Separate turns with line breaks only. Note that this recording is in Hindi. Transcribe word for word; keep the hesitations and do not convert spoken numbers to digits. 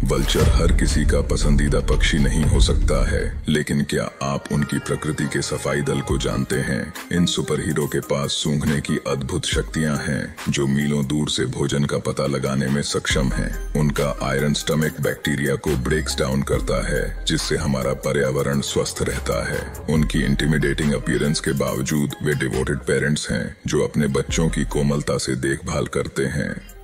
वल्चर हर किसी का पसंदीदा पक्षी नहीं हो सकता है, लेकिन क्या आप उनकी प्रकृति के सफाई दल को जानते हैं? इन सुपर हीरो के पास सूंघने की अद्भुत शक्तियां हैं जो मीलों दूर से भोजन का पता लगाने में सक्षम हैं। उनका आयरन स्टमक बैक्टीरिया को ब्रेक्स डाउन करता है, जिससे हमारा पर्यावरण स्वस्थ रहता है। उनकी इंटिमिडेटिंग अपीयरेंस के बावजूद वे डिवोटेड पेरेंट्स हैं जो अपने बच्चों की कोमलता से देखभाल करते हैं।